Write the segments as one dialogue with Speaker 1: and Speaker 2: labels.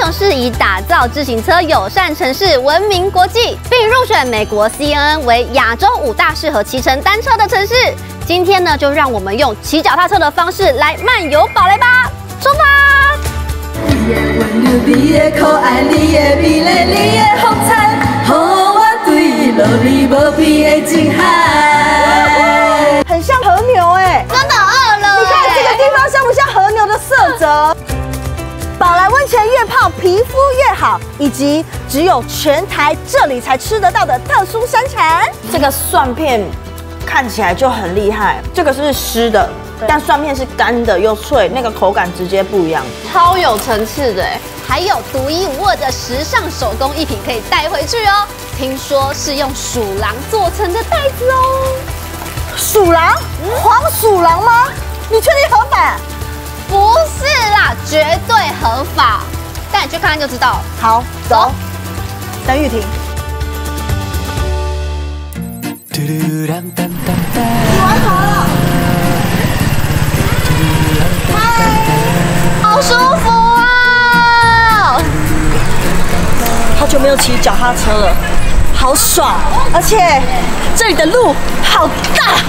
Speaker 1: 城市以打造自行车友善城市闻名国际，并入选美国 CNN 为亚洲5大适合骑乘单车的城市。今天呢，就让我们用骑脚踏车的方式来漫游宝来吧，出发！
Speaker 2: 你的温柔，你的可爱，你的美丽，你的风采，予我对落你无边的情海。
Speaker 3: 很像和牛哎，
Speaker 1: 真的饿了！
Speaker 3: 你看这个地方像不像和牛的色泽？宝来温泉越泡皮肤越好，以及只有全台这里才吃得到的特殊山产。这个蒜片看起来就很厉害，这个是湿的，但蒜片是干的又脆，那个口感直接不一样，
Speaker 1: 超有层次的哎，还有独一无二的时尚手工艺品可以带回去哦。听说是用鼠狼做成的袋子哦。
Speaker 3: 鼠狼？黄鼠狼吗？你确定合法？
Speaker 1: 不是啦，绝对合法。带你去看看就知道了。
Speaker 3: 好，走。等雨停。你玩好了。
Speaker 1: 好舒服啊！
Speaker 3: 好久没有骑脚踏车了，好爽，而且这里的路好大。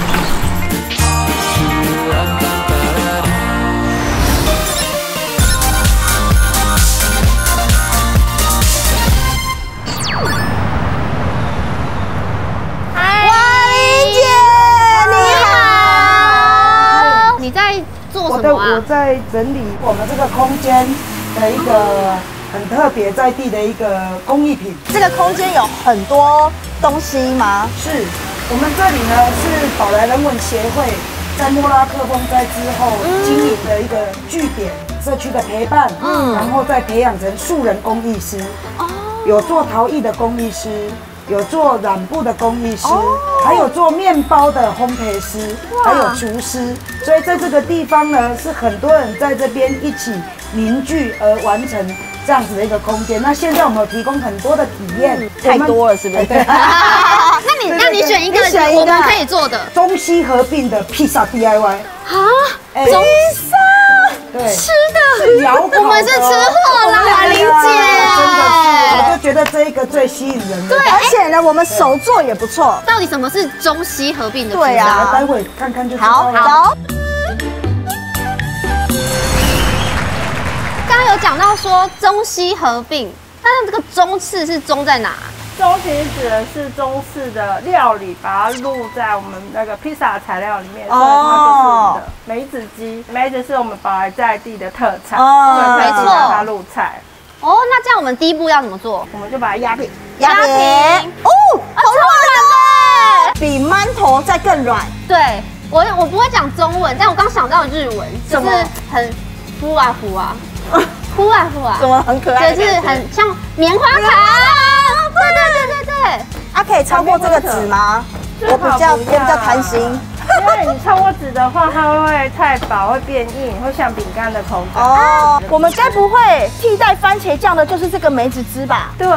Speaker 4: 我在整理我们这个空间的一个很特别在地的一个工艺品。
Speaker 3: 这个空间有很多东西吗？
Speaker 4: 是我们这里呢是宝来人文协会在莫拉克风灾之后经营的一个据点，社区的陪伴，然后再培养成素人工艺师，有做陶艺的工艺师。有做染布的工艺师，还有做面包的烘焙师，还有厨师，所以在这个地方呢，是很多人在这边一起凝聚而完成这样子的一个空间。那现在我们有提供很多的体验，
Speaker 3: 太多了是不是？对。
Speaker 1: 那你选一个我们可以做的
Speaker 4: 中西合并的披萨 DIY
Speaker 1: 啊，披萨。
Speaker 4: 对，
Speaker 1: 吃的，
Speaker 4: 我
Speaker 1: 们是吃货啦，林姐，
Speaker 4: 我就觉得这一个最吸引人的。
Speaker 3: 对，而且呢，我们手做也不错。
Speaker 1: 到底什么是中西合并的？
Speaker 3: 对啊，
Speaker 4: 待会看看就知道了。
Speaker 3: 好。
Speaker 1: 刚刚有讲到说中西合并，但是这个中式是中在哪？
Speaker 5: 中其实指的是中式的料理，把它录在我们那个披萨材料里面，所以它就是我们的梅子鸡。梅子是我们宝来在地的特产，
Speaker 1: 没错，
Speaker 5: 把它入菜。
Speaker 1: 哦，那这样我们第一步要怎么做？
Speaker 5: 我们就把它压平，
Speaker 3: 压平。哦，好软哦，比馒头再更软。
Speaker 1: 对，我不会讲中文，但我刚想到日文，就是很敷啊敷啊，敷啊敷啊，
Speaker 3: 怎么很可爱？
Speaker 1: 就是很像棉花糖。对。
Speaker 3: 啊，可以超过这个纸吗？我比较贪心。
Speaker 5: 因为你超过纸的话，它会太薄，会变硬，会像饼干的口感。
Speaker 3: 哦，我们该不会替代番茄酱的就是这个梅子汁吧？
Speaker 5: 对。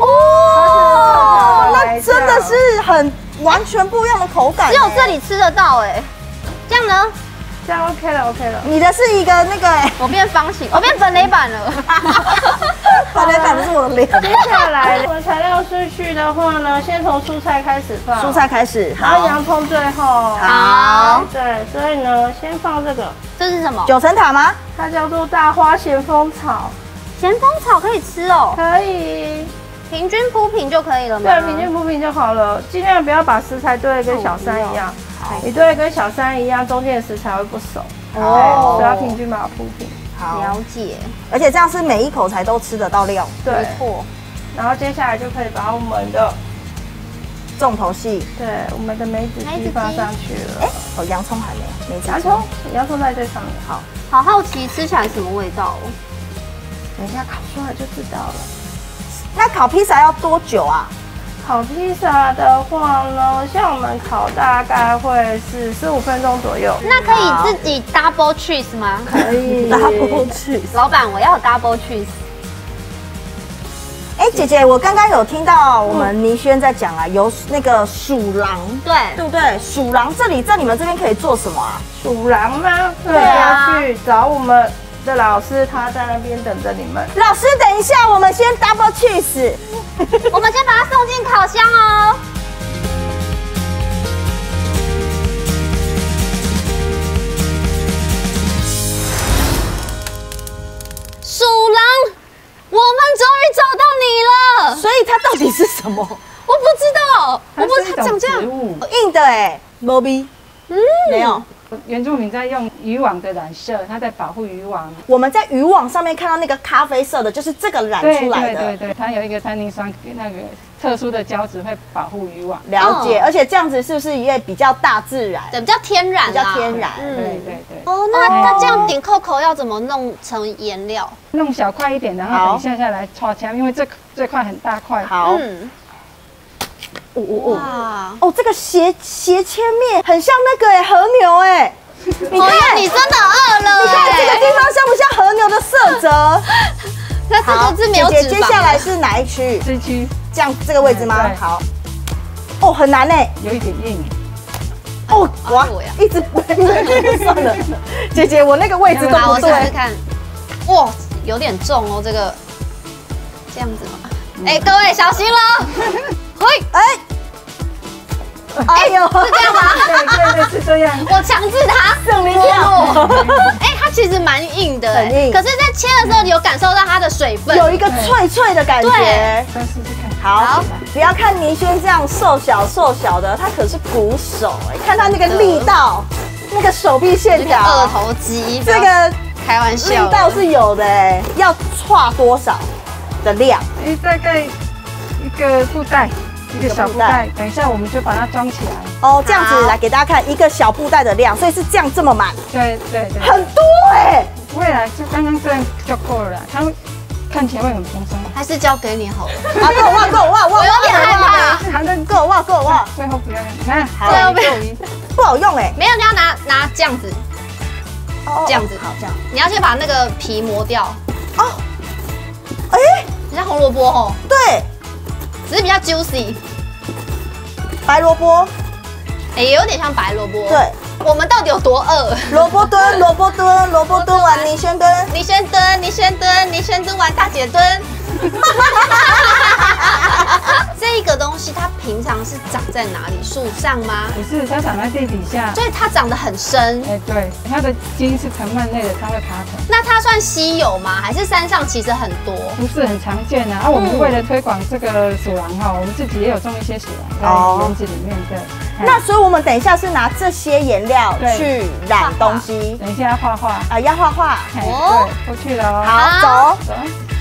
Speaker 3: 哦，那真的是很完全不一样的口感。
Speaker 1: 只有这里吃得到哎。这样呢？
Speaker 5: 这样 OK 了。
Speaker 3: 你的是一个那个，
Speaker 1: 我变方形，我变本垒板了。
Speaker 3: 本垒板是我的脸。
Speaker 5: 接下来我们材料顺序的话呢，先从蔬菜开始放。
Speaker 3: 蔬菜开始，
Speaker 5: 然后洋葱最后。
Speaker 1: 好。
Speaker 5: 对，所以呢，先放这个。
Speaker 1: 这是什么
Speaker 3: ？9层塔吗？
Speaker 5: 它叫做大花咸丰草。
Speaker 1: 咸丰草可以吃哦。
Speaker 5: 可以。
Speaker 1: 平均铺平就可以了吗？
Speaker 5: 对，平均铺平就好了，尽量不要把食材堆得跟小山一样。你堆得跟小山一样，中间的食材会不熟。哦，所以要平均把它铺平。
Speaker 3: 好，
Speaker 1: 了解。
Speaker 3: 而且这样是每一口才都吃得到料。
Speaker 5: 对，
Speaker 1: 没错。
Speaker 5: 然后接下来就可以把我们的
Speaker 3: 重头戏，
Speaker 5: 对，我们的梅子鸡放上去了。
Speaker 3: 哦，洋葱还没有，梅子鸡。
Speaker 5: 洋葱在这上面。
Speaker 1: 好好奇吃起来什么味道哦？
Speaker 5: 等一下烤出来就知道了。
Speaker 3: 那烤披萨要多久啊？
Speaker 5: 烤披萨的话呢，像我们烤大概会是15分钟左右。
Speaker 1: 那可以自己 double cheese 吗？
Speaker 5: 可以
Speaker 3: double cheese。
Speaker 1: 老板，我要 double cheese。
Speaker 3: 哎，姐姐，我刚刚有听到我们倪轩在讲啊，有那个鼠狼，对不对？鼠狼这里在你们这边可以做什么啊？
Speaker 5: 鼠狼吗？对啊，去找我们的老师他在那边等着你们。
Speaker 3: 老师，等一下，我们先 double cheese。
Speaker 1: 我们先把它送进烤箱哦。鼠狼，我们终于找到你了。
Speaker 3: 所以它到底是什么？
Speaker 1: 我不知道，我不知道它长这样。
Speaker 3: 硬的哎，没味。没有。
Speaker 6: 原住民在用渔网的染色，它在保护渔网。
Speaker 3: 我们在渔网上面看到那个咖啡色的，就是这个染出来的。
Speaker 6: 对，它有一个单宁酸那个特殊的胶质会保护渔网。
Speaker 3: 了解，而且这样子是不是也比较大自然？
Speaker 1: 对，比较天然，
Speaker 3: 比较天然。
Speaker 6: 对。
Speaker 1: 哦，那这样顶扣扣要怎么弄成颜料？
Speaker 6: 弄小块一点，然后等一下下来搓起来，因为这块很大块。
Speaker 3: 好。
Speaker 1: 哇！
Speaker 3: 哦，这个斜切面很像那个和牛哎，你看，
Speaker 1: 你真的饿了。
Speaker 3: 你看这个地方像不像和牛的色泽？
Speaker 1: 它这个是没有脂肪。
Speaker 3: 姐姐，接下来是哪一区？
Speaker 6: 这区
Speaker 3: 这样这个位置吗？好。哦，很难哎，
Speaker 6: 有一点硬。
Speaker 3: 哦，哇，一直算了，姐姐，我那个位置都不对。
Speaker 1: 我试试看。哇，有点重哦，这个这样子吗？哎，各位小心了。嘿，
Speaker 3: 哎呦，
Speaker 1: 是这样吗？
Speaker 6: 对，是这样。
Speaker 1: 我强制它
Speaker 3: 圣灵跳。
Speaker 1: 哎，它其实蛮硬的，
Speaker 3: 很硬。
Speaker 1: 可是，在切的时候，你有感受到它的水分，
Speaker 3: 有一个脆脆的感觉。
Speaker 6: 再试试看。
Speaker 3: 好，不要看倪轩这样瘦小的，他可是鼓手哎，看他那个力道，那个手臂线条，
Speaker 1: 二头肌，
Speaker 3: 这个
Speaker 1: 开玩笑，
Speaker 3: 力道是有的哎，要歘多少的量？
Speaker 6: 大概一个布袋。一个小布袋，等一下我们就把它装起来。
Speaker 3: 哦，这样子来给大家看一个小布袋的量，所以是这样这么满。
Speaker 6: 对，
Speaker 3: 很多哎。
Speaker 6: 不会啦，就刚刚这样就够了啦，它会看起来会很蓬松。
Speaker 1: 还是交给你好了。
Speaker 3: 啊，够我
Speaker 1: 我有点害怕。
Speaker 3: 够我。
Speaker 6: 最后不要用，你看，
Speaker 1: 最后
Speaker 3: 不好用哎。
Speaker 1: 没有，你要拿这样子。这样子。
Speaker 3: 好，这样。
Speaker 1: 你要先把那个皮磨掉。
Speaker 3: 哦。哎，
Speaker 1: 很像红萝卜哦。
Speaker 3: 对。
Speaker 1: 只是比较 juicy，
Speaker 3: 白萝卜，
Speaker 1: 也有点像白萝卜。
Speaker 3: 对，
Speaker 1: 我们到底有多饿？
Speaker 3: 萝卜蹲完，倪轩蹲完，大姐蹲。这个东西它平常是长在哪里？树上吗？
Speaker 6: 不是，它长在地底下，
Speaker 1: 所以它长得很深。
Speaker 6: 对，它的茎是藤蔓类的，它会爬藤。
Speaker 1: 那它算稀有吗？还是山上其实很多？
Speaker 6: 不是很常见啊。我们为了推广这个鼠狼哈，我们自己也有种一些鼠狼在园子里面。对。
Speaker 3: 那所以我们等一下是拿这些颜料去染东西。
Speaker 6: 等一下要画画
Speaker 3: 啊，要画画。
Speaker 6: 对，过去了哦。
Speaker 3: 好，走。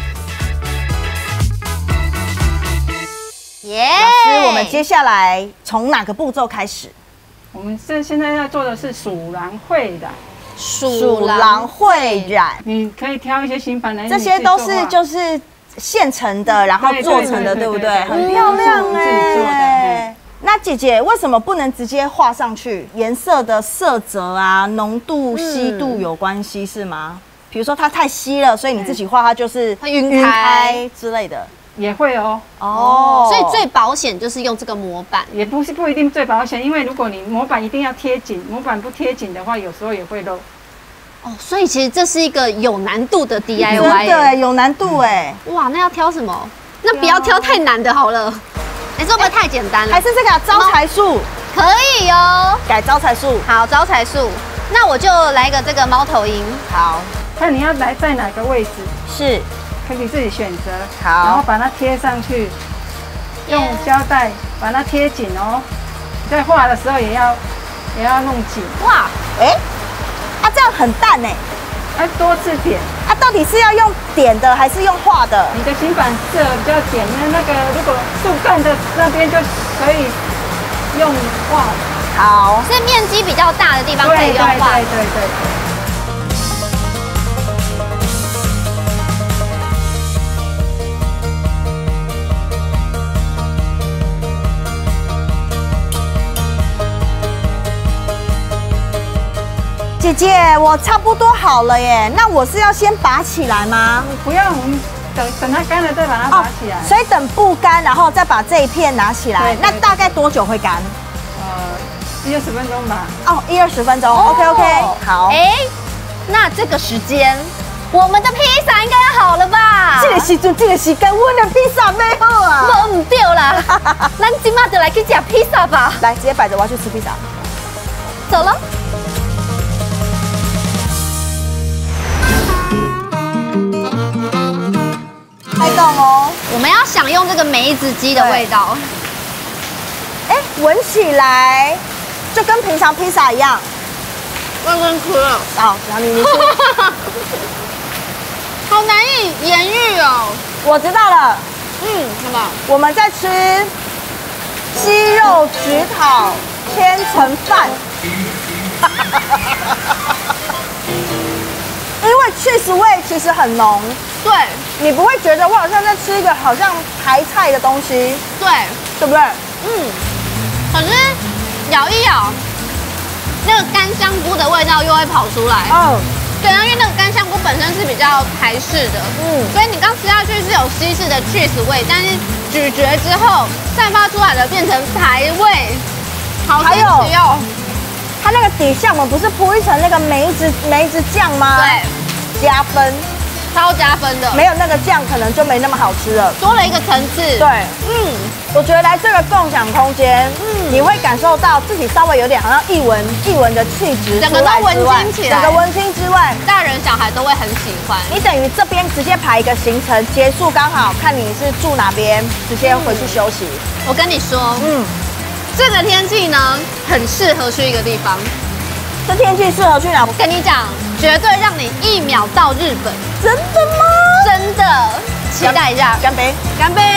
Speaker 1: 耶！
Speaker 3: 老师，我们接下来从哪个步骤开始？
Speaker 6: 我们现在要做的是鼠狼绘染。
Speaker 3: 鼠狼绘染，
Speaker 6: 你可以挑一些新版的，
Speaker 3: 这些都是就是现成的，然后做成的，对不对？很漂亮哎。那姐姐为什么不能直接画上去？颜色的色泽啊、浓度、稀度有关系是吗？比如说它太稀了，所以你自己画它就是
Speaker 1: 会晕开
Speaker 3: 之类的。
Speaker 6: 也会哦，
Speaker 1: 所以最保险就是用这个模板，
Speaker 6: 也不一定最保险，因为如果你模板一定要贴紧，模板不贴紧的话，有时候也会漏。
Speaker 1: 哦，所以其实这是一个有难度的 DIY，
Speaker 3: 真的有难度哎。
Speaker 1: 哇，那要挑什么？那不要挑太难的好了。哎，这会不会太简单了？
Speaker 3: 还是这个招财树？
Speaker 1: 可以哦，
Speaker 3: 改招财树。
Speaker 1: 好，招财树。那我就来一个这个猫头鹰。
Speaker 3: 好，
Speaker 6: 看你要来在哪个位置。
Speaker 3: 是。
Speaker 6: 可以自己选择，
Speaker 3: 好，
Speaker 6: 然后把它贴上去，用胶带把它贴紧哦。在画的时候也要弄紧。哇，
Speaker 3: 这样很淡哎，
Speaker 6: 要多次点。
Speaker 3: 到底是要用点的还是用画的？
Speaker 6: 你的新版适合比较点，那个如果树干的那边就可以用画。
Speaker 3: 好，
Speaker 1: 是面积比较大的地方可以用画。
Speaker 6: 对。
Speaker 3: 姐姐，我差不多好了耶，那我是要先拔起来吗？
Speaker 6: 不要，我们等它干了再把它拔起来。
Speaker 3: 所以等布干，然后再把这一片拿起来。那大概多久会干
Speaker 6: ？10-20分钟吧。
Speaker 3: 哦，10-20分钟。OK。好。
Speaker 1: 那这个时间我们的披萨应该要好了吧？
Speaker 3: 这个时阵，这个时间，我的披萨没好啊！
Speaker 1: 我唔对啦，咱今晚就来去吃披萨吧。
Speaker 3: 来，直接摆着，我要去吃披萨。
Speaker 1: 走了。
Speaker 3: 开动哦！
Speaker 1: 我们要享用这个梅子鸡的味道。
Speaker 3: 哎，闻起来就跟平常披萨一样。
Speaker 1: 万根哭了。
Speaker 3: 好，然后你吃。
Speaker 1: 好难以言喻哦。
Speaker 3: 我知道了。
Speaker 1: 什么？
Speaker 3: 我们在吃鸡肉焗烤千层饭。因为 cheese 味其实很浓，
Speaker 1: 对，
Speaker 3: 你不会觉得我好像在吃一个好像台菜的东西，对不对？
Speaker 1: 可是咬一咬，那个干香菇的味道又会跑出来。对，因为那个干香菇本身是比较台式的，所以你刚吃下去是有西式的 cheese 味，但是咀嚼之后散发出来的变成台味，好神奇哦！
Speaker 3: 它那个底下我们不是铺一层那个梅子酱吗？
Speaker 1: 对，
Speaker 3: 加分，
Speaker 1: 超加分的。
Speaker 3: 没有那个酱可能就没那么好吃了，
Speaker 1: 多了一个层次。
Speaker 3: 对，我觉得来这个共享空间，你会感受到自己稍微有点好像艺文的气质，
Speaker 1: 整个都文青起来，
Speaker 3: 整个文青之外，
Speaker 1: 大人小孩都会很喜欢。
Speaker 3: 你等于这边直接排一个行程，结束刚好看你是住哪边，直接回去休息。
Speaker 1: 我跟你说，这个天气呢，很适合去一个地方。
Speaker 3: 这天气适合去哪？
Speaker 1: 我跟你讲，绝对让你1秒到日本。
Speaker 3: 真的吗？
Speaker 1: 真的，期待一下。
Speaker 3: 干杯！
Speaker 1: 干杯！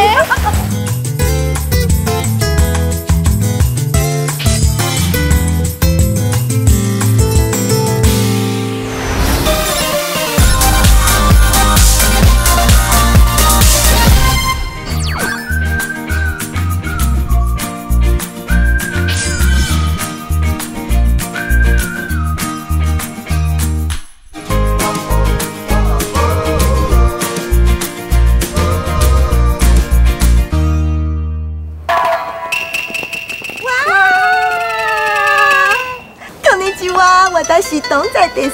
Speaker 3: 私东仔です。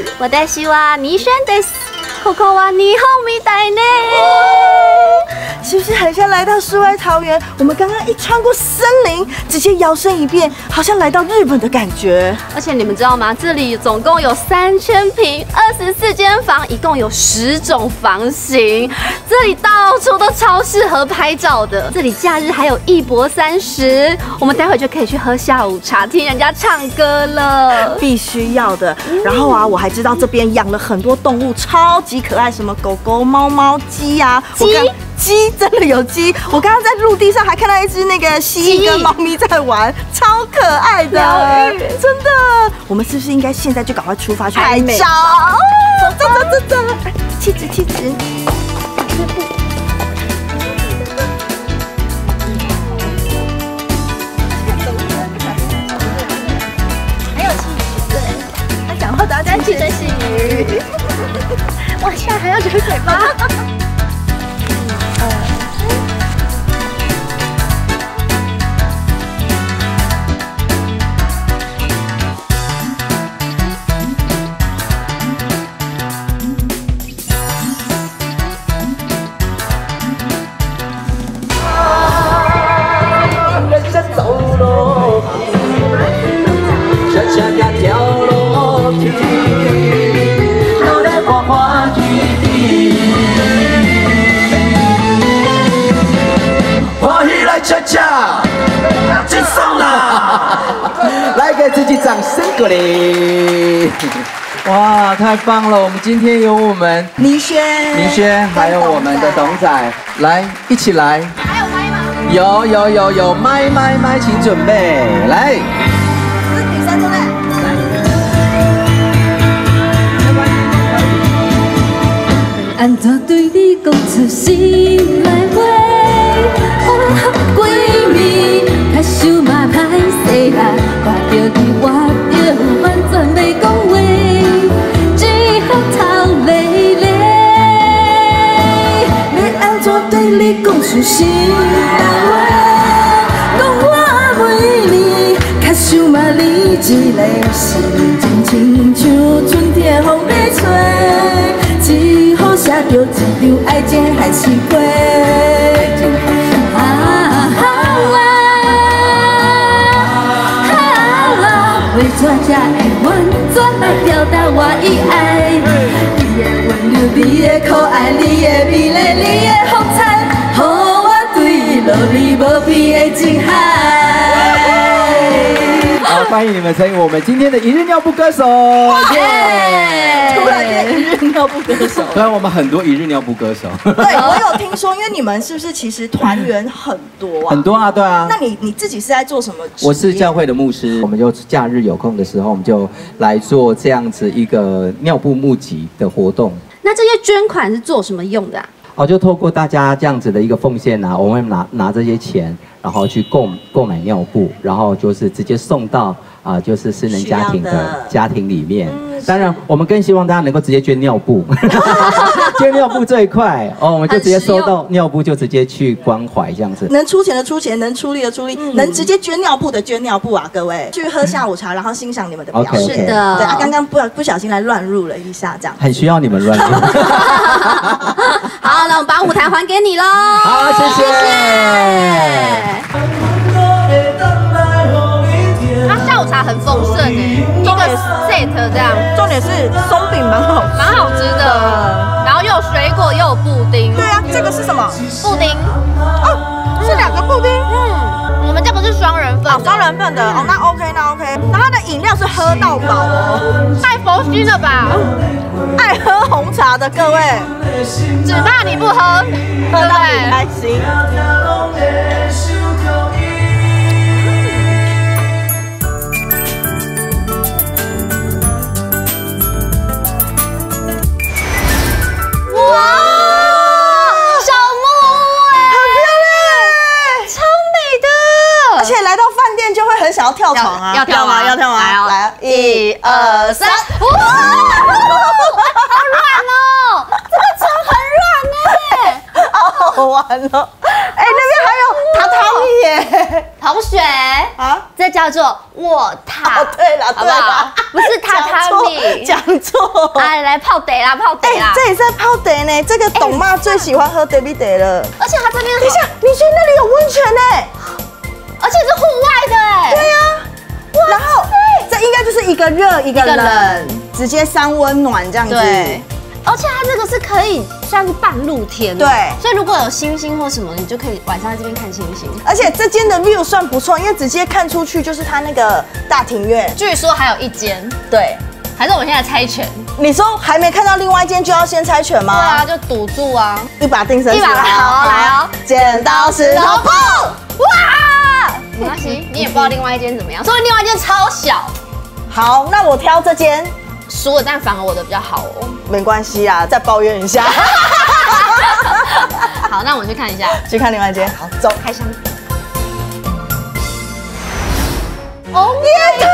Speaker 1: 私はニシェンです。ここは日本みたいね。
Speaker 3: 是不是很像来到世外桃源？我们刚刚一穿过森林，直接摇身一变，好像来到日本的感觉。
Speaker 1: 而且你们知道吗？这里总共有3000平，24间房，一共有10种房型。这里到处都超适合拍照的。这里假日还有1博30，我们待会就可以去喝下午茶，听人家唱歌了。
Speaker 3: 必须要的。然后啊，我还知道这边养了很多动物，超级可爱，什么狗狗、猫猫、鸡啊。鸡真的有鸡，我刚刚在陆地上还看到一只那个蜥蜴跟猫咪在玩，超可爱的，真的。我们是不是应该现在就赶快出发去拍照？走！气质。很有气质，对。他讲话都要这样轻声细语。哇，现在还要流嘴巴。
Speaker 7: 结束啦！来给自己掌声鼓励！哇，太棒了！我们今天有我们
Speaker 3: 明轩，
Speaker 7: 还有我们的董仔，来一起来。
Speaker 1: 还有麦吗？
Speaker 7: 有麦，请准备来。
Speaker 3: 是女生对不对？
Speaker 2: 安怎对你讲出心内话？我闺蜜，较想嘛歹势啦，看到你我就完全袂讲话，只好头咧咧。要安怎对你讲出心内话？讲我每年较想嘛你一个心，真亲像春天风在吹。 着一场爱情还是过。为怎才会完全来表达我的爱？你的温柔，你的可爱，你的美丽，你的风采，予我对伊落你无边的情海。
Speaker 7: 好，欢迎你们参与我们今天的一日尿布歌手。耶！
Speaker 3: 突然变一日尿布歌手。
Speaker 7: 虽然我们很多一日尿布歌手。
Speaker 3: 对，我有听说，因为你们是不是其实团员很多啊？
Speaker 7: 很多啊，对啊。
Speaker 3: 那你自己是在做什么？
Speaker 7: 我是教会的牧师，我们就假日有空的时候，我们就来做这样子一个尿布募集的活动。
Speaker 1: 那这些捐款是做什么用的啊？
Speaker 7: 哦，就透过大家这样子的一个奉献啊，我们拿这些钱，然后去购买尿布，然后就是直接送到就是私人家庭的家庭里面。当然，我们更希望大家能够直接捐尿布，捐尿布最快哦，我们就直接收到尿布就直接去关怀这样子。
Speaker 3: 能出钱的出钱，能出力的出力，能直接捐尿布的捐尿布啊！各位去喝下午茶，然后欣赏你们的表演。
Speaker 1: 是的，
Speaker 3: 对啊，刚刚不小心来乱入了一下，这样
Speaker 7: 很需要你们乱入。
Speaker 1: 好，那我们把舞台还给你喽。
Speaker 7: 好，谢谢。
Speaker 1: 它下午茶很丰盛诶，一个 set 这样。
Speaker 3: 重点是松饼蛮好
Speaker 1: 吃的，然后又有水果又有布丁。
Speaker 3: 对啊，这个是什么？
Speaker 1: 布丁。
Speaker 3: 哦，是2个布丁。
Speaker 1: 我们这个是双人份。
Speaker 3: 双人份的哦，那 OK。然后它的饮料是喝到饱哦，
Speaker 1: 太佛心了吧？
Speaker 3: 爱喝红茶的各位，
Speaker 1: 只怕你不喝，
Speaker 3: 喝到你开心。
Speaker 1: 哇，小木屋哎，很漂亮，超美的。
Speaker 3: 而且来到饭店就会很想要跳床啊，
Speaker 1: 要跳吗？
Speaker 3: 要跳吗？来，1、2、3，
Speaker 1: 哇，好软哦，这个床很软哎，
Speaker 3: 好玩哦。哎，那边还有榻榻米耶。
Speaker 1: 同学啊，这叫做卧榻。
Speaker 3: 哦，对了，
Speaker 1: 好不好？不是榻榻米，
Speaker 3: 讲错。
Speaker 1: 哎，来泡茶啦，泡茶啦。
Speaker 3: 这也是在泡茶呢。这个董妈最喜欢喝茶米茶了。
Speaker 1: 而且它这边，
Speaker 3: 等一下，你说那里有温泉呢？
Speaker 1: 而且是户外的哎。
Speaker 3: 对呀。然后这应该就是一个热一个冷，直接3温暖这样子。
Speaker 1: 对。而且它这个是可以算是半露天的，
Speaker 3: 对，
Speaker 1: 所以如果有星星或什么，你就可以晚上在这边看星星。
Speaker 3: 而且这间的 view 算不错，因为直接看出去就是它那个大庭院。
Speaker 1: 据说还有一间，
Speaker 3: 对，
Speaker 1: 还是我们现在猜拳？
Speaker 3: 你说还没看到另外一间就要先猜拳吗？
Speaker 1: 对啊，就赌注啊，
Speaker 3: 一把定生死，
Speaker 1: 一把好来哦，
Speaker 3: 剪刀石头布，
Speaker 1: 哇！没关系，你也不知道另外一间怎么样，所以另外一间超小。
Speaker 3: 好，那我挑这间。
Speaker 1: 输了，但反而我的比较好哦。
Speaker 3: 没关系啊，再抱怨一下。
Speaker 1: 好，那我们去看一下，
Speaker 3: 去看另外一间。好，走，
Speaker 1: 开箱。哦耶！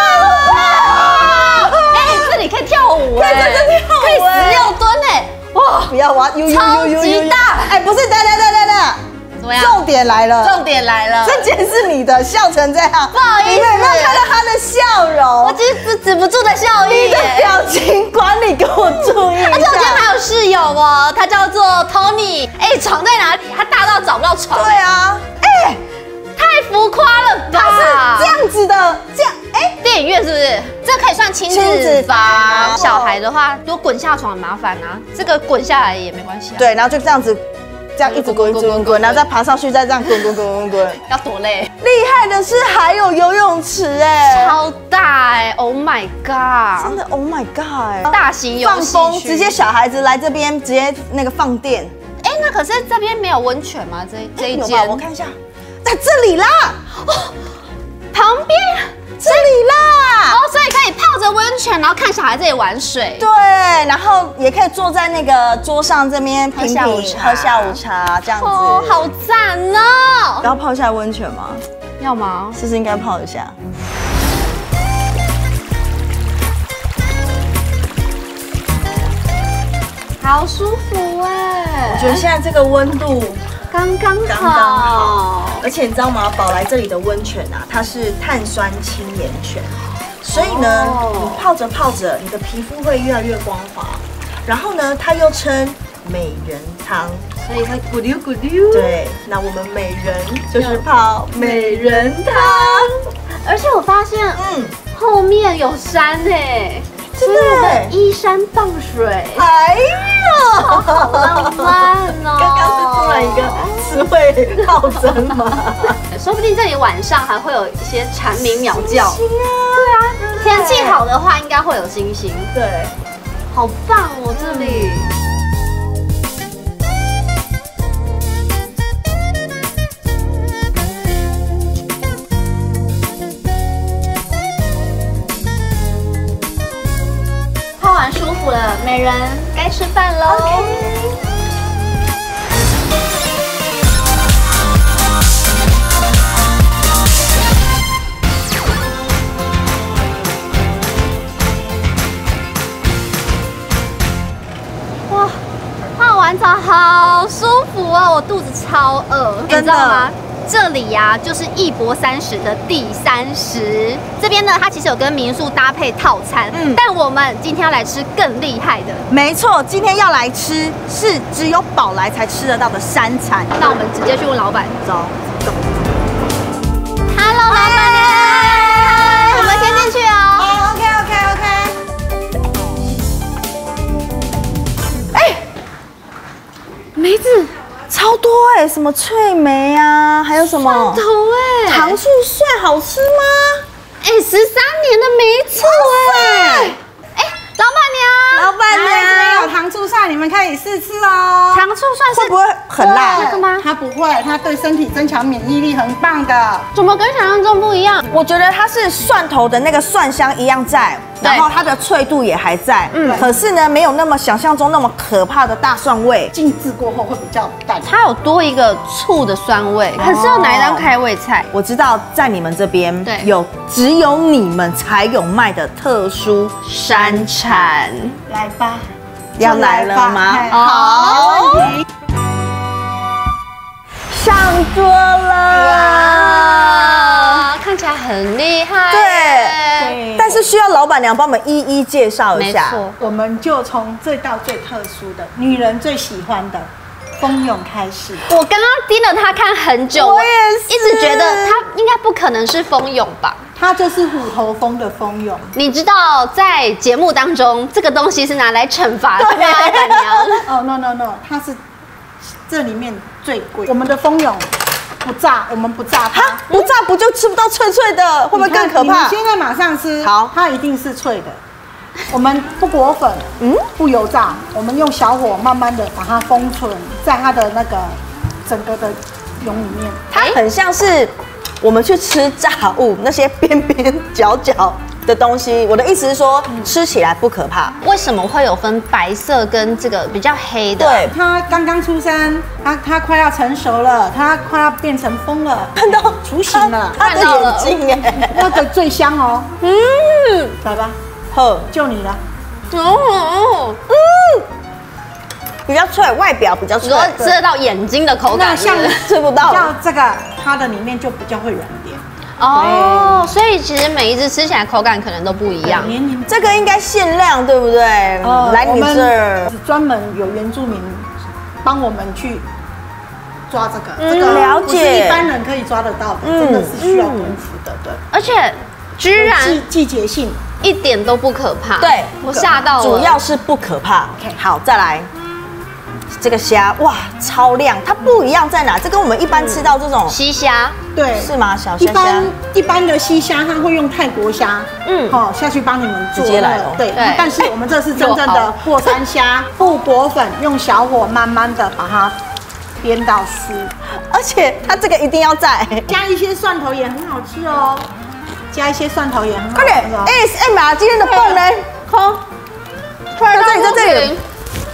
Speaker 1: 哎，这里可以跳舞哎，
Speaker 3: 可以
Speaker 1: 可以16吨哎，哇！
Speaker 3: 不要玩，
Speaker 1: 超级大。
Speaker 3: 哎，不是，等。
Speaker 1: 怎么样？
Speaker 3: 重点来了，这件是你的，笑成这样，
Speaker 1: 不好意思，
Speaker 3: 你们有没有看到他的笑容？
Speaker 1: 我其实止不住的笑意。
Speaker 3: 你的表情管理给我注意一下。
Speaker 1: 而且我今天还有室友哦，他叫做 Tony。哎，床在哪里？他大到找不到床。
Speaker 3: 对啊，哎，
Speaker 1: 太浮夸了吧？
Speaker 3: 他是这样子的，这样，哎，
Speaker 1: 电影院是不是？这可以算亲子房。小孩的话，如果滚下床很麻烦啊，这个滚下来也没关系啊。
Speaker 3: 对，然后就这样子。这样一直滚，然后再爬上去，再这样滚，
Speaker 1: 要多累？
Speaker 3: 厉害的是还有游泳池哎，
Speaker 1: 超大哎 ，Oh my god！
Speaker 3: 真的 Oh my god！
Speaker 1: 大型游戏区，
Speaker 3: 放风，直接小孩子来这边直接那个放电。
Speaker 1: 哎，那可是这边没有温泉吗？这一间
Speaker 3: 我看一下，在这里啦，
Speaker 1: 旁边。
Speaker 3: 这里啦，
Speaker 1: 哦，所以可以泡着温泉，然后看小孩这里玩水。
Speaker 3: 对，然后也可以坐在那个桌上这边喝下午茶这样子。
Speaker 1: 哦，好赞哦！
Speaker 3: 要泡一下温泉吗？
Speaker 1: 要吗？
Speaker 3: 是不是应该泡一下？
Speaker 1: 好舒服哎！
Speaker 3: 我觉得现在这个温度。
Speaker 1: 刚刚好，
Speaker 3: 而且你知道吗？宝来这里的温泉啊，它是碳酸氢盐泉，所以呢，你泡着，你的皮肤会越来越光滑。然后呢，它又称美人汤，
Speaker 6: 所以会咕溜咕溜。
Speaker 3: 对，那我们美人就是泡美人汤，
Speaker 1: 而且我发现，后面有山哎，所以我们依山傍水，
Speaker 3: 哎呦，
Speaker 1: 好浪漫哦！
Speaker 3: 刚刚是突然一个词汇暴增吗？
Speaker 1: 说不定这里晚上还会有一些蝉鸣鸟叫。
Speaker 3: 行啊，
Speaker 1: 对啊，天气好的话应该会有星星。
Speaker 3: 对，
Speaker 1: 好棒哦，这里。泡完舒服了，美人该吃饭喽。哇，泡完澡好舒服啊！我肚子超饿，你知道吗？这里呀、就是1博30的第30。这边呢，它其实有跟民宿搭配套餐，但我们今天要来吃更厉害的。
Speaker 3: 没错，今天要来吃是只有宝来才吃得到的山产。
Speaker 1: 那我们直接去问老板。
Speaker 3: 走。
Speaker 1: Hello， 老板娘，我们先进去哦。梅子
Speaker 3: 超多哎，什么脆梅啊，还有什么
Speaker 1: 头哎，
Speaker 3: 糖醋蒜好吃吗？
Speaker 1: 哎，13年的梅醋哎，哎，老板娘，
Speaker 3: 老板
Speaker 6: 这边
Speaker 3: 娘，
Speaker 6: 有糖醋蒜，你们可以试吃哦。
Speaker 1: 糖醋蒜是
Speaker 3: 会不会很辣？
Speaker 1: 这个吗？
Speaker 6: 它不会，它对身体增强免疫力很棒的。
Speaker 1: 怎么跟想象中不一样？
Speaker 3: 我觉得它是蒜头的那个蒜香一样在，然后它的脆度也还在，可是呢，没有那么想象中那么可怕的大蒜味。
Speaker 6: 静置过后会比较淡。
Speaker 1: 它有多一个醋的酸味，很适合拿来当开胃菜。
Speaker 3: 我知道在你们这边
Speaker 1: 对
Speaker 3: 有只有你们才有卖的特殊
Speaker 1: 山产，
Speaker 6: 来吧，
Speaker 3: 要来了吗？
Speaker 6: 好，没问题。
Speaker 3: 上桌了。
Speaker 1: 哇，看起来很厉害。
Speaker 3: 对，但是需要老板娘帮我们一一介绍一下。
Speaker 1: 没错。
Speaker 6: 我们就从这道最特殊的、女人最喜欢的蜂蛹开始。
Speaker 1: 我刚刚盯了它看很久，
Speaker 3: 我也是
Speaker 1: 一直觉得它应该不可能是蜂蛹吧？
Speaker 6: 它就是虎头蜂的蜂蛹。
Speaker 1: 你知道在节目当中，这个东西是拿来惩罚的吗，老板娘？
Speaker 6: 哦 ，no， 它是这里面最贵。我们的蜂蛹不炸，我们不炸它。
Speaker 3: 不炸不就吃不到脆脆的，会不会更可怕？
Speaker 6: 你们现在马上吃，
Speaker 3: 好
Speaker 6: 它一定是脆的。我们不裹粉，不油炸，我们用小火慢慢的把它封存在它的那个整个的蛹里面。
Speaker 3: 它很像是我们去吃炸物那些边边角角的东西。我的意思是说，吃起来不可怕。
Speaker 1: 为什么会有分白色跟这个比较黑的？
Speaker 3: 对，
Speaker 6: 它刚刚出生，它快要成熟了，它快要变成蜂了，
Speaker 3: 看到
Speaker 6: 雏形了，
Speaker 3: 它的眼睛哎，
Speaker 6: 那个最香哦。来吧，
Speaker 3: 呵，
Speaker 6: 就你了。
Speaker 3: 比较脆，外表比较脆
Speaker 1: 你说，吃得到眼睛的口感，
Speaker 6: 那像
Speaker 1: 是不是
Speaker 3: 吃不到。
Speaker 6: 像这个，它的里面就比较会软一点。
Speaker 1: 哦，所以其实每一只吃起来口感可能都不一样。
Speaker 6: 年龄
Speaker 3: 这个应该限量，对不对？来你这儿，
Speaker 6: 专门有原住民帮我们去抓这个，这
Speaker 3: 了
Speaker 6: 个不是
Speaker 3: 解
Speaker 6: 一般人可以抓得到的，真的是需要功夫的，对。
Speaker 1: 而且居然
Speaker 6: 季节性，
Speaker 1: 一点都不可怕。
Speaker 3: 对
Speaker 1: 我吓到了。
Speaker 3: 主要是不可怕。
Speaker 6: OK
Speaker 3: 好，再来。这个虾哇，超亮！它不一样在哪？这跟我们一般吃到这种
Speaker 1: 西虾，
Speaker 6: 对，
Speaker 3: 是吗？小虾虾
Speaker 6: 一般的西虾，它会用泰国虾，好下去帮你们做
Speaker 3: 直接来哦
Speaker 6: 对
Speaker 1: 对，
Speaker 6: 但是我们这是真正的过山虾，不裹粉，用小火慢慢的把它煸到酥，
Speaker 3: 而且它这个一定要在。
Speaker 6: 加一些蒜头也很好吃哦，加一些蒜头也很好
Speaker 3: 快点
Speaker 6: 吃哦。
Speaker 3: ，ASMR 今天的泵呢？好，快在这里，在这里。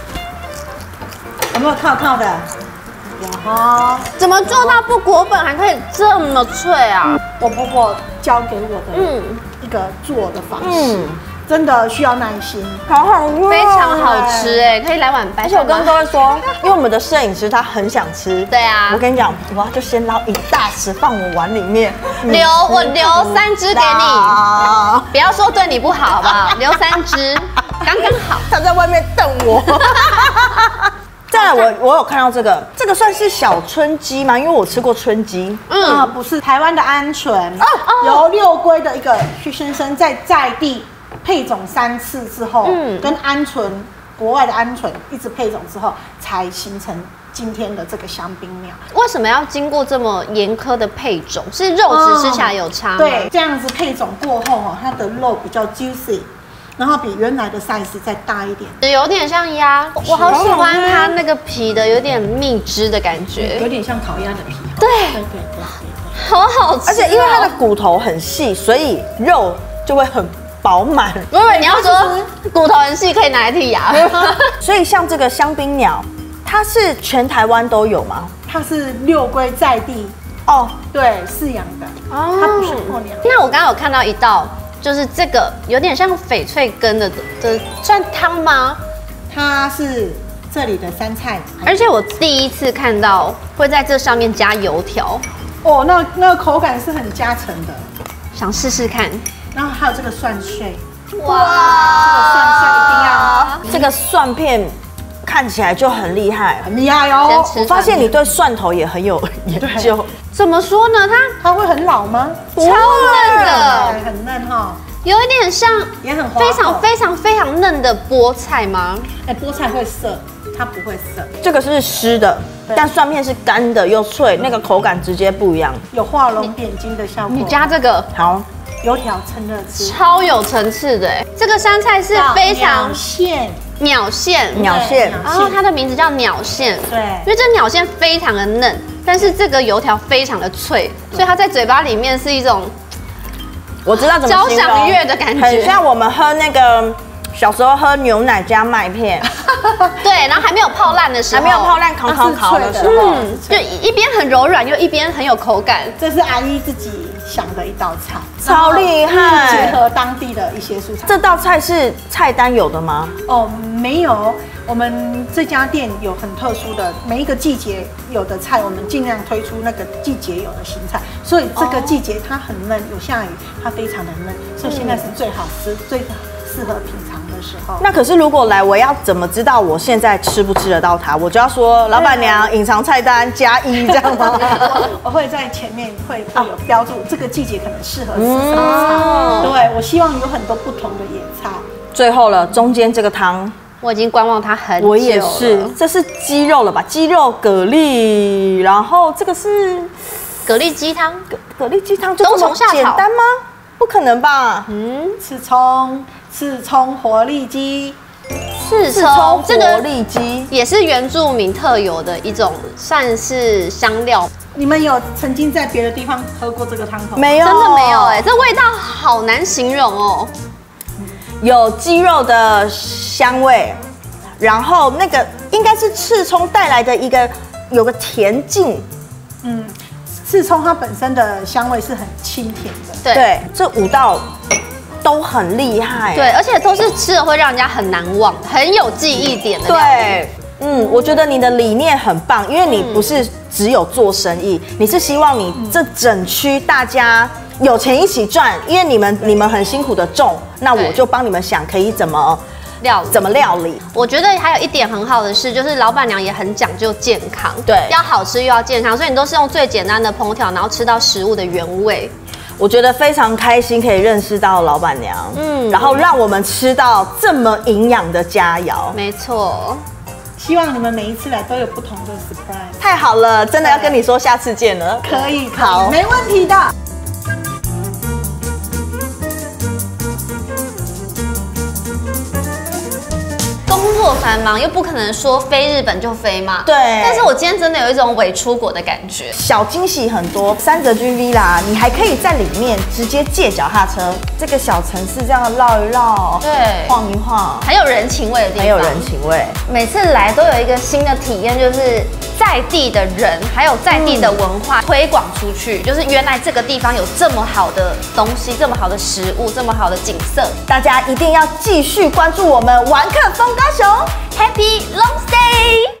Speaker 6: 有没有套套的？有哈。
Speaker 1: 怎么做到不裹粉还可以这么脆啊？
Speaker 6: 我婆婆教给我的一个做的方式，真的需要耐心。
Speaker 3: 好好吃，
Speaker 1: 非常好吃哎，可以来碗白
Speaker 3: 而且我刚刚
Speaker 1: 饭吗？
Speaker 3: 都会说，因为我们的摄影师他很想吃。
Speaker 1: 对啊
Speaker 3: 我跟你讲，我要就先捞一大匙放我碗里面。
Speaker 1: 我留3只给你，不要说对你不好，好不好？留3只，刚刚好。
Speaker 3: 他在外面瞪我。 来我有看到这个算是小春鸡吗？因为我吃过春鸡。
Speaker 6: 不是台湾的鹌鹑，由六龟的一个徐先生在地配种3次之后，跟鹌鹑国外的鹌鹑一直配种之后，才形成今天的这个香槟鸟。
Speaker 1: 为什么要经过这么严苛的配种？是肉质吃起来有差吗？
Speaker 6: 对，这样子配种过后它的肉比较 juicy。然后比原来的 size 再大一点，
Speaker 1: 有点像鸭，我好喜欢它那个皮的有点蜜汁的感觉，
Speaker 6: 有点像烤鸭的皮。
Speaker 1: 对，好好吃。
Speaker 3: 而且因为它的骨头很细，所以肉就会很饱满。
Speaker 1: 不是，你要说骨头很细可以拿来剔牙。
Speaker 3: 所以像这个香槟鸟，它是全台湾都有吗？
Speaker 6: 它是六龟在地对饲养的它不是破鸟。
Speaker 1: 那我刚刚有看到一道。就是这个有点像翡翠根的算汤吗？
Speaker 6: 它是这里的山菜，
Speaker 1: 而且我第一次看到会在这上面加油条。
Speaker 6: 那个口感是很加成的，
Speaker 1: 想试试看。
Speaker 6: 然后还有这个蒜碎，
Speaker 3: 哇，这个蒜片看起来就很厉害，
Speaker 6: 很厉害哦。
Speaker 3: 我发现你对蒜头也很有研究。
Speaker 1: 怎么说呢？
Speaker 6: 它会很老吗？
Speaker 1: 超嫩的，
Speaker 6: 很嫩哈，
Speaker 1: 有一点像，
Speaker 6: 也很
Speaker 1: 非常嫩的菠菜吗？
Speaker 6: 菠菜会涩，它不会涩。
Speaker 3: 这个是湿的，但蒜片是干的又脆，那个口感直接不一样，
Speaker 6: 有画龙点睛的效果。
Speaker 1: 你加这个
Speaker 3: 好。
Speaker 6: 油条趁热吃，
Speaker 1: 超有层次的。这个山菜是非常鸟线，然后它的名字叫鸟线，
Speaker 6: 对，
Speaker 1: 因为这鸟线非常的嫩，但是这个油条非常的脆，所以它在嘴巴里面是一种
Speaker 3: 我知道怎么
Speaker 1: 交响乐的感觉，
Speaker 3: 很像我们喝那个小时候喝牛奶加麦片，
Speaker 1: 对，然后还没有泡烂的时候，
Speaker 3: 还没有泡烂烤的时候，
Speaker 1: 就一边很柔软又一边很有口感。
Speaker 6: 这是阿姨自己想的一道菜，
Speaker 3: 超厉害，
Speaker 6: 结合当地的一些蔬菜。
Speaker 3: 这道菜是菜单有的吗？
Speaker 6: 没有，我们这家店有很特殊的，每一个季节有的菜，我们尽量推出那个季节有的新菜。所以这个季节它很嫩，有下雨，它非常的嫩，所以现在是最好吃、最适合品尝的时候。
Speaker 3: 那可是如果来，我要怎么知道我现在吃不吃得到它？我就要说老板娘隐藏菜单+1这样吗？
Speaker 6: 我会在前面会有标注，这个季节可能适合吃什么菜。对，我希望有很多不同的野菜。
Speaker 3: 最后了，中间这个汤。
Speaker 1: 我已经观望它很久了。
Speaker 3: 我也是，这是鸡肉了吧？鸡肉蛤蜊，然后这个是
Speaker 1: 蛤蜊鸡汤。
Speaker 3: 蛤蜊鸡汤就这么简单吗？不可能吧？
Speaker 6: 刺葱活力鸡，
Speaker 1: 刺葱
Speaker 3: 活力鸡
Speaker 1: 也是原住民特有的一种，算是香料。
Speaker 6: 你们有曾经在别的地方喝过这个汤头吗？
Speaker 3: 没有，
Speaker 1: 真的没有这味道好难形容哦。
Speaker 3: 有鸡肉的香味，然后那个应该是刺葱带来的有个甜劲。
Speaker 6: 刺葱它本身的香味是很清甜的。
Speaker 3: 对，这5道都很厉害。
Speaker 1: 对，而且都是吃了会让人家很难忘，很有记忆点的。
Speaker 3: 对，我觉得你的理念很棒，因为你不是只有做生意，你是希望你这整区大家有钱一起赚，因为你们很辛苦的种，那我就帮你们想可以怎么料理。
Speaker 1: 我觉得还有一点很好的是，就是老板娘也很讲究健康，
Speaker 3: 对，
Speaker 1: 要好吃又要健康，所以你都是用最简单的烹调，然后吃到食物的原味。
Speaker 3: 我觉得非常开心可以认识到老板娘，然后让我们吃到这么营养的佳肴。
Speaker 1: 没错。
Speaker 6: 希望你们每一次来都有不同的 surprise。
Speaker 3: 太好了，真的要跟你说下次见了。
Speaker 6: 可以，
Speaker 3: 好，
Speaker 6: 没问题的。
Speaker 1: 工作繁忙，又不可能说飞日本就飞嘛。
Speaker 3: 对。
Speaker 1: 但是我今天真的有一种伪出国的感觉，
Speaker 3: 小惊喜很多。三泽君 V 啦，你还可以在里面直接借脚踏车，这个小城市这样绕一绕，
Speaker 1: 对，
Speaker 3: 晃一晃，
Speaker 1: 很有人情味的地方，
Speaker 3: 很有人情味。
Speaker 1: 每次来都有一个新的体验，就是在地的人，还有在地的文化推广出去，就是原来这个地方有这么好的东西，这么好的食物，这么好的景色，
Speaker 3: 大家一定要继续关注我们玩客风高雄
Speaker 1: ，Happy Long Stay。